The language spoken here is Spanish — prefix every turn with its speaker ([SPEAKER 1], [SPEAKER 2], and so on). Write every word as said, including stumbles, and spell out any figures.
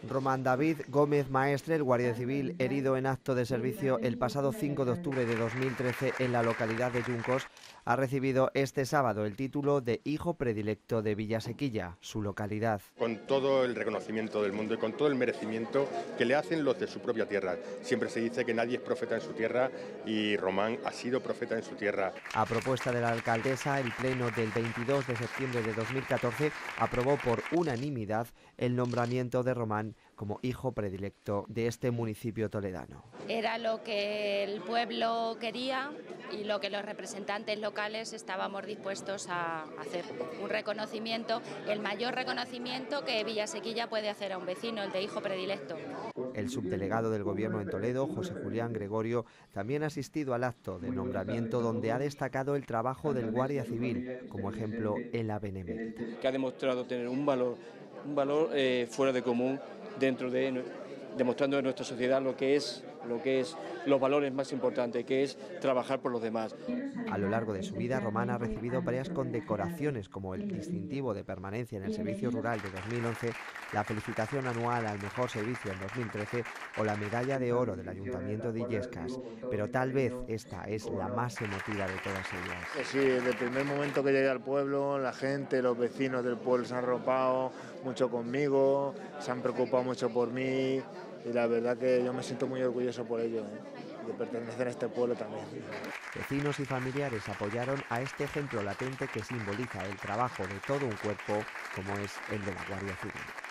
[SPEAKER 1] Román David Gómez Maestre, el guardia civil herido en acto de servicio el pasado cinco de octubre de dos mil trece en la localidad de Juncos, ha recibido este sábado el título de Hijo Predilecto de Villasequilla, su localidad.
[SPEAKER 2] Con todo el reconocimiento del mundo y con todo el merecimiento que le hacen los de su propia tierra. Siempre se dice que nadie es profeta en su tierra y Román ha sido profeta en su tierra.
[SPEAKER 1] A propuesta de la alcaldesa, el pleno del veintidós de septiembre de dos mil catorce aprobó por unanimidad el nombramiento de Román como hijo predilecto de este municipio toledano.
[SPEAKER 3] Era lo que el pueblo quería y lo que los representantes locales estábamos dispuestos a hacer. Un reconocimiento, el mayor reconocimiento que Villasequilla puede hacer a un vecino, el de hijo predilecto.
[SPEAKER 1] El subdelegado del Gobierno en Toledo, José Julián Gregorio, también ha asistido al acto de nombramiento donde ha destacado el trabajo del Guardia Civil como ejemplo en la Benemérita.
[SPEAKER 4] Que ha demostrado tener un valor, un valor eh, fuera de común dentro de, demostrando en nuestra sociedad lo que es, lo que es los valores más importantes, que es trabajar por los demás.
[SPEAKER 1] A lo largo de su vida, Román ha recibido varias condecoraciones como el distintivo de permanencia en el servicio rural de dos mil once, la felicitación anual al mejor servicio en dos mil trece o la medalla de oro del Ayuntamiento de Illescas, pero tal vez esta es la más emotiva de todas ellas.
[SPEAKER 5] Sí, desde el primer momento que llegué al pueblo, la gente, los vecinos del pueblo se han arropado mucho conmigo, se han preocupado mucho por mí y la verdad que yo me siento muy orgulloso por ello, ¿eh? de pertenecer a este pueblo también.
[SPEAKER 1] Vecinos y familiares apoyaron a este ejemplo latente que simboliza el trabajo de todo un cuerpo como es el de la Guardia Civil.